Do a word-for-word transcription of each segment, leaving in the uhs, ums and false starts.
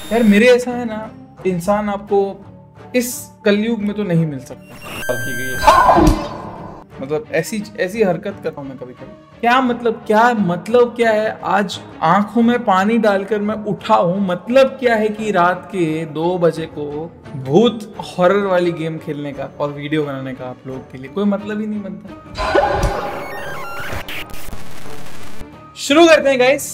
यार मेरे ऐसा है ना, इंसान आपको इस कलयुग में तो नहीं मिल सकता की गई। मतलब ऐसी ऐसी हरकत करता हूँ मैं कभी कभी। क्या मतलब क्या मतलब क्या है, आज आंखों में पानी डालकर मैं उठा हूँ। मतलब क्या है कि रात के दो बजे को भूत हॉरर वाली गेम खेलने का और वीडियो बनाने का आप लोगों के लिए कोई मतलब ही नहीं बनता। शुरू करते हैं गाइस।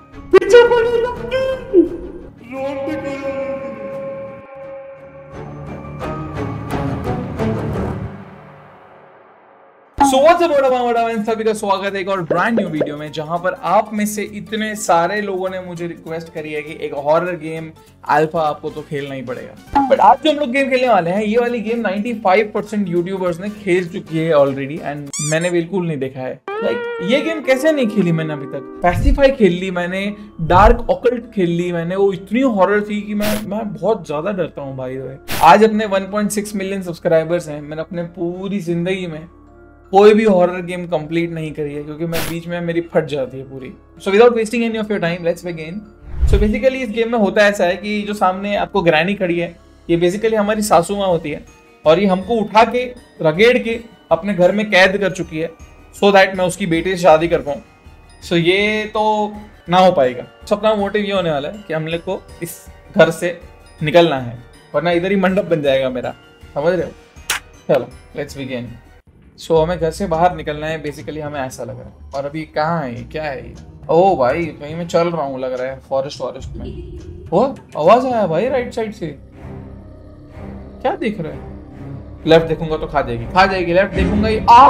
So what's up, सभी का स्वागत है एक और ब्रांड न्यू वीडियो में, जहां पर आप में से इतने सारे लोगों ने मुझे रिक्वेस्ट करी है कि एक हॉरर गेम अल्फा आपको तो खेलना ही पड़ेगा। बट आज जो हम लोग गेम खेलने वाले हैं, ये वाली गेम पचानवे परसेंट यूट्यूबर्स ने खेल चुकी है ऑलरेडी एंड मैंने बिल्कुल नहीं देखा है। लाइक like, ये गेम कैसे नहीं खेली मैंने अभी तक। पैसिफाई खेल ली मैंने, डार्क ऑकल्ट खेल ली मैंने, वो इतनी हॉरर थी कि मैं मैं बहुत ज्यादा डरता हूँ भाई। आज अपने one point six million subscribers हैं, मैंने अपने पूरी जिंदगी में कोई भी हॉरर गेम कंप्लीट नहीं करी है क्योंकि मैं बीच में मेरी फट जाती है पूरी। So without wasting any of your time let's begin. So basically इस गेम में होता ऐसा है कि जो सामने आपको ग्रैनी खड़ी है, ये बेसिकली हमारी सासू माँ होती है और ये हमको उठा के रगेड़ के अपने घर में कैद कर चुकी है सो so दैट मैं उसकी बेटी से शादी कर पाऊँ। सो so ये तो ना हो पाएगा। सबका मोटिव ये होने वाला है कि हम लोग को इस घर से निकलना है, वरना इधर ही मंडप बन जाएगा मेरा, समझ रहे हो। चलो लेट्स बिगिन। सो so, हमें घर से बाहर निकलना है बेसिकली, हमें ऐसा लग रहा है। और अभी कहाँ है ये, क्या है ये? ओह भाई कहीं मैं चल रहा हूँ लग रहा है, फॉरेस्ट फॉरेस्ट में। वो आवाज आया भाई राइट साइड से। क्या देख रहे हैं? लेफ्ट देखूंगा तो खा जाएगी, खा जाएगी। लेफ्ट देखूंगा ये आ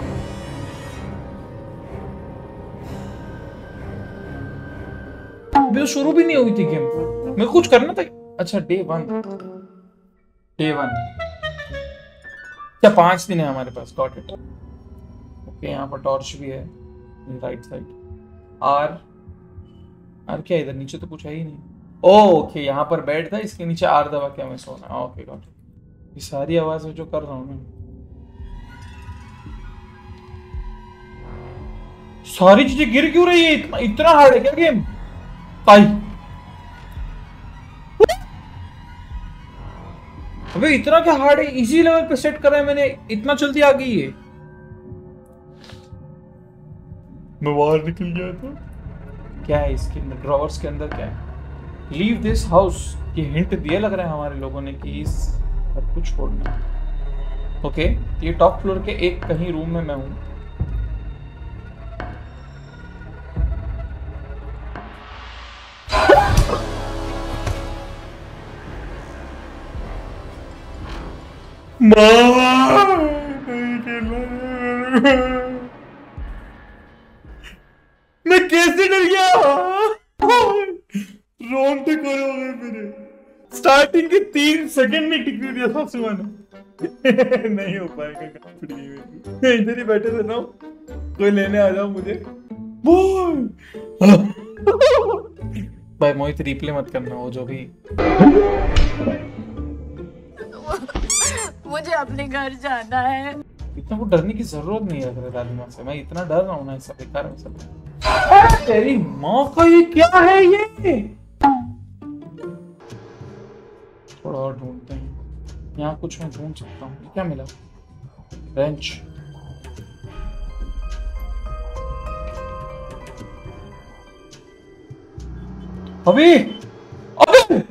अभी शुरू भी नहीं हुई थी गेम, मेरे को कुछ करना था। अच्छा डे वन, डे वन क्या पांच दिन है हमारे पास। Got it. ओके यहाँ पर टॉर्च भी है राइट साइड। आर आर क्या इधर नीचे तो कुछ है ही नहीं। ओह ओके यहाँ पर बेड था, इसके नीचे आर दबा के हमें सोना। Okay got it. ये सारी आवाज जो कर रहा हूँ मैं, सारी चीजें गिर क्यों रही है? इतना इतना हार्ड है क्या गेम? ताई अबे इतना क्या हार्ड है? इजी लेवल पे सेट करा है मैंने, इतना जल्दी आ गई है। मैं बाहर निकल गया था। क्या है इसके ड्रॉवर्स के अंदर? क्या है? Leave this house. ये हिंट दिया लग रहा है हमारे लोगों ने कि इस सब कुछ छोड़ना। ओके ये टॉप फ्लोर के एक कहीं रूम में मैं हूं। मैं कैसे डर गया? रोंगटे खड़े हो गए मेरे। स्टार्टिंग के तीन सेकंड में टिक दिया था सुबह। नहीं हो पाएगा, इधर ही बैठे थे ना, कोई लेने आ जाओ मुझे। भाई मोहित रिप्ले मत करना, वो जो भी। मुझे अपने घर जाना है। इतना को डरने की जरूरत नहीं है दादी माँ से। मैं इतना डर रहा हूँ ना, इससे बेकार है सब। तेरी माँ का ये क्या है ये? थोड़ा और ढूंढते हैं, यहाँ कुछ मैं ढूंढ सकता हूँ। क्या मिला? बेंच। अभी अभी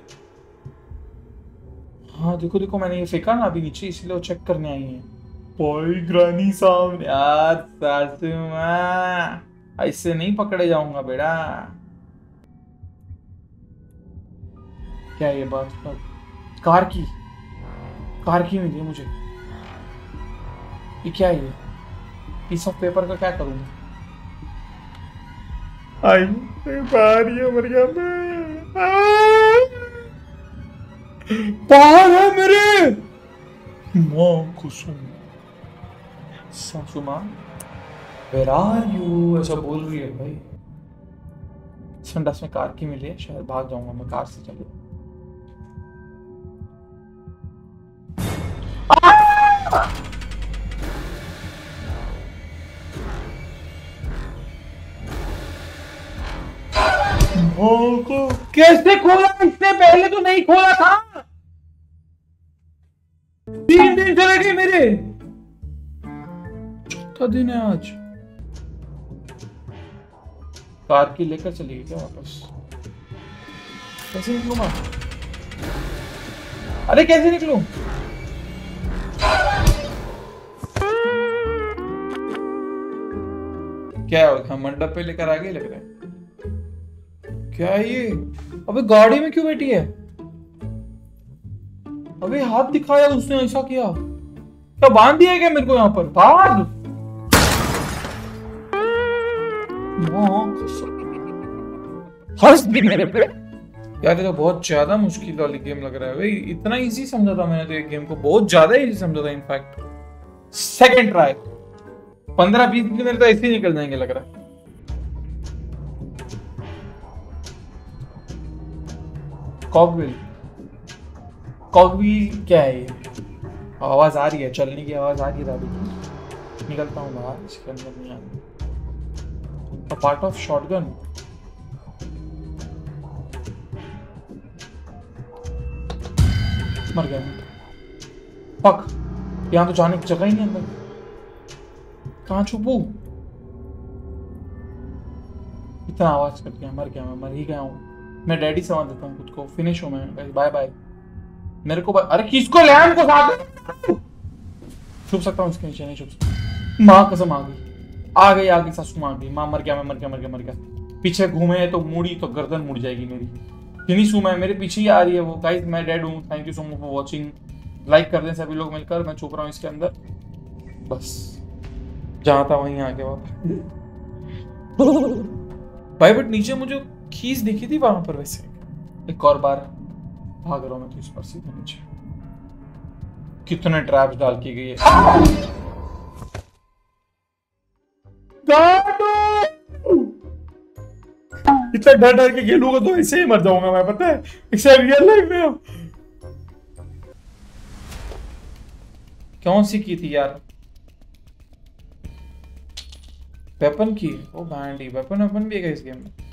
हाँ देखो देखो, मैंने ये फेंका ना अभी नीचे, इसलिए वो चेक करने आई है। कोई ग्रानी सामने। यार सासू माँ, ऐसे नहीं पकड़े जाऊंगा बेटा। क्या ये बात? कार की कार की मिली मुझे। ये क्या है? ये पीस ऑफ पेपर का क्या करूंगा? आई बाहर ही मर गया मैं। बाहर है मेरे माँ कुसुम। सासू माँ वेयर आर यू, ऐसा बोल रही है भाई। संडास में कार की मिली है, शायद भाग जाऊंगा मैं कार से। चले कैसे खोला? इससे पहले तो नहीं खोला था। तीन दिन चले गए मेरे। चौथा दिन है आज। कार की लेकर चली गई क्या वापस? कैसे निकलूं मैं? अरे कैसे निकलूं? क्या होगा? मंडप पे लेकर आ गई लग रहा है। क्या है ये? अबे गाड़ी में क्यों बैठी है? अबे हाथ दिखाया उसने, ऐसा किया क्या? बांध दिया क्या मेरे को यहाँ पर? भाग हंस भी मेरे पे। यार ये तो बहुत ज्यादा मुश्किल वाली गेम लग रहा है भाई। इतना इजी समझा था मैंने तो एक गेम को, बहुत ज्यादा इजी समझा था इनफैक्ट। Second try. पंद्रह बीस दिन मेरे तो ऐसे ही निकल जाएंगे लग रहा है। कॉकव्हील। कॉकव्हील क्या है ये? आवाज आ रही है, चलने की आवाज आ रही है। अभी निकलता हूँ बाहर, इसके अंदर नहीं आ रही। Part of shotgun. मर गया। पक, यहाँ तो जाने की जगह ही नहीं अंदर। कहाँ छुपू? इतना आवाज कर दिया, मर गया मैं, मर ही गया हूँ मैं। डैडी समझ देता हूँ खुद को, फिनिश हूँ मैं। बाय बाय मेरे को। अरे किसको ले आया? साथ छुप सकता हूँ इसके नीचे? नहीं छुप सकता। माँ कसम आ गई, आ गई आ गई सासू माँ आ गई। माँ मर गया मैं, मर गया मर गया मर गया। पीछे घूमे तो मुड़ी तो गर्दन मुड़ जाएगी मेरी। फिनिश हूँ मैं, मेरे पीछे ही आ रही है वो। गाइस मैं डेड हूँ। Thank you so much for watching. Like कर दें सभी लोग मिलकर। मैं छुप रहा हूँ इसके अंदर बस। जहाँ था वहीं आके वापस। भाई बट नीचे मुझे कीज दिखी थी वहां पर। वैसे एक और बार भाग रहा हूं मैं तो इस पर सीधे नीचे। कितने ट्रैप्स डाल की गई है। इतना डर डर के खेलूंगा तो ऐसे ही मर जाऊंगा मैं, पता है। इसे रियल लाइफ में कौन सी की थी यार? वेपन की। ओ बैंडी, वेपन वेपन भी है इस गेम में।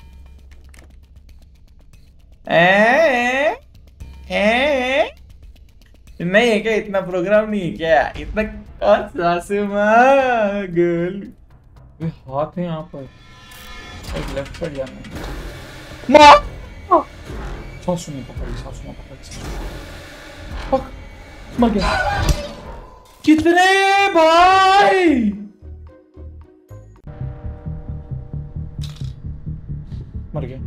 ए, ए, नहीं है क्या? इतना प्रोग्राम नहीं है क्या? इतना गर्ल हाथ है यहाँ पर। एक लेफ्ट साइड जाना है। सासू ने पकड़ी, सासू ने पकड़ी। पक, मर गया। कितने भाई? मर गया।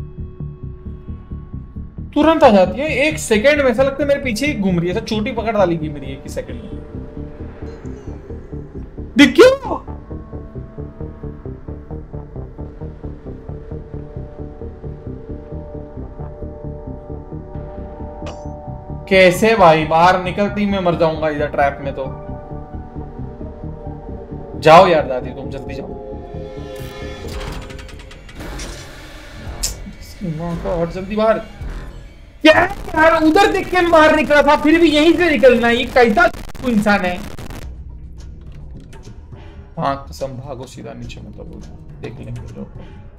तुरंत आ जाती है एक सेकंड में। ऐसा लगता है मेरे पीछे ही घूम रही है। ऐसा चोटी पकड़ डालेगी मेरी एक ही सेकंड में। दिख क्यों? कैसे भाई? बाहर निकलती मैं मर जाऊंगा इधर ट्रैप में तो। जाओ यार दादी, तुम जल्दी जाओ। और जल्दी बाहर। क्या यार, उधर देख के बाहर निकला था, फिर भी यहीं से निकलना। ये कैसा इंसान है? हाँ कसम, भागो सीधा नीचे। मतलब देख लेंगे लोग।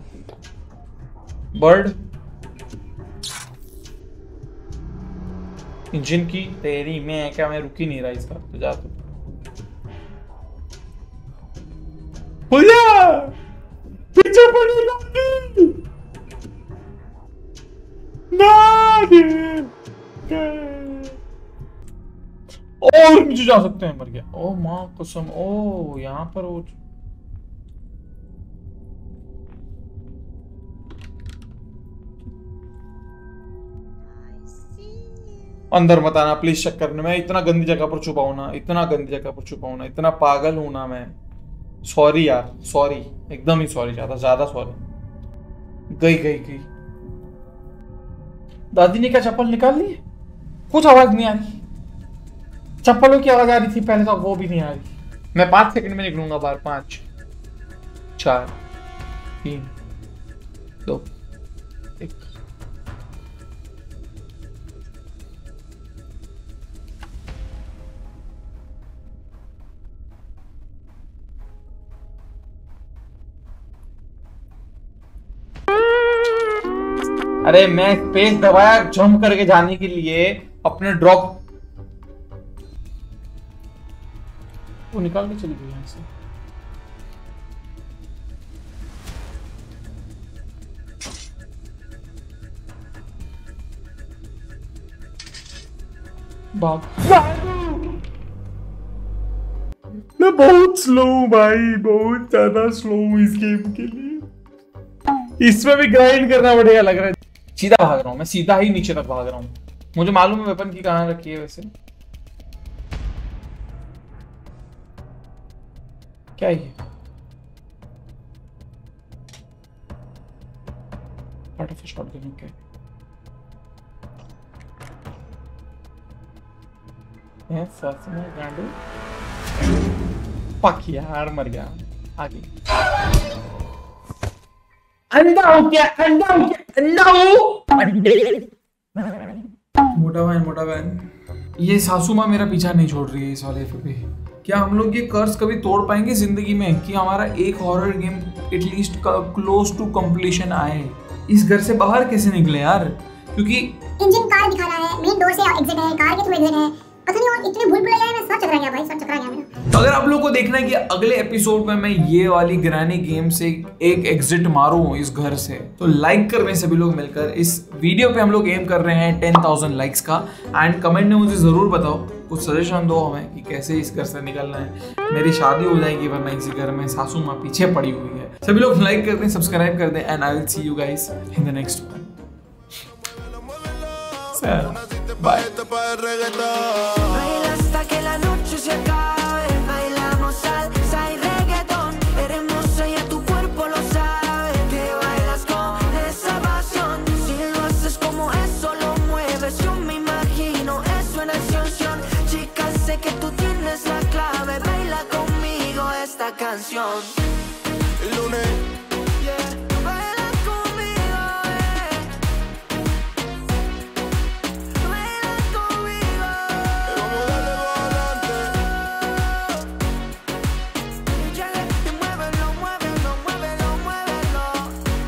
बर्ड इंजन की तेरी में क्या? मैं रुक ही नहीं रहा इसका। तो जा तू। पीछे पड़ी और नीचे जा सकते हैं। मर गया। ओ माँ कसम। ओ यहाँ पर वो अंदर मत आना प्लीज। चेक करने में इतना गंदी जगह पर छुपा हूं ना, इतना गंदी जगह पर छुपा हूं ना, इतना पागल हूं ना मैं। सॉरी यार, सॉरी, एकदम ही सॉरी। ज्यादा ज्यादा सॉरी। गई गई गई। दादी ने क्या चप्पल निकाल ली? कुछ आवाज नहीं आ रही। चप्पलों की आवाज आ रही थी पहले तो, वो भी नहीं आ रही। मैं पांच सेकंड में निकलूंगा बाहर। पांच, चार, तीन, दो, एक। अरे मैं स्पेस दबाया जंप करके जाने के लिए अपने ड्रॉप वो निकाल के चली गई यहाँ से। भाग। मैं बहुत स्लो हूँ भाई, बहुत ज्यादा स्लो हूँ इस गेम के लिए। इसमें भी ग्राइंड करना बढ़िया लग रहा है। सीधा भाग रहा हूँ मैं, सीधा ही नीचे तक भाग रहा हूँ। मुझे मालूम है वेपन की कहाँ रखी है वैसे। क्या है ये? पार्ट ऑफ शॉटगन है क्या? ये सच में गांडू? पक यार, मर गया। आगे अंडा हो क्या? अंडा हो क्या? अंडा हो। मोटा बहन, मोटा बहन, ये सासू माँ मेरा पीछा नहीं छोड़ रही है इस वाले पे। क्या हम लोग ये कर्स कभी तोड़ पाएंगे जिंदगी में कि हमारा एक horror game at least close to completion आए? इस घर से बाहर कैसे निकले यार? क्योंकि इंजन कार दिखा रहा है, मेन डोर से एग्जिट है, कार के थ्रू एग्जिट है। पता नहीं और इतने भूल भुलैया है, मैं सब चकरा गया भाई, सब चकरा गया मेरा। तो अगर आप लोगों को देखना है कि अगले एपिसोड में मैं ये वाली ग्रैनी गेम से एक एग्जिट मारूं इस घर से, तो लाइक कर रहे हैं सभी लोग मिलकर। इस वीडियो पे हम लोग एम कर रहे हैं टेन थाउजेंड लाइक्स का। एंड कमेंट में मुझे जरूर बताओ, कुछ सजेशन दो हमें कि कैसे इस घर से निकलना है। मेरी शादी हो जाएगी वरना इसी घर में सासू माँ पीछे पड़ी हुई है। सभी लोग लाइक कर दें, सब्सक्राइब कर दें, and I will see you guys in the next one. Bye. Canción. El lunes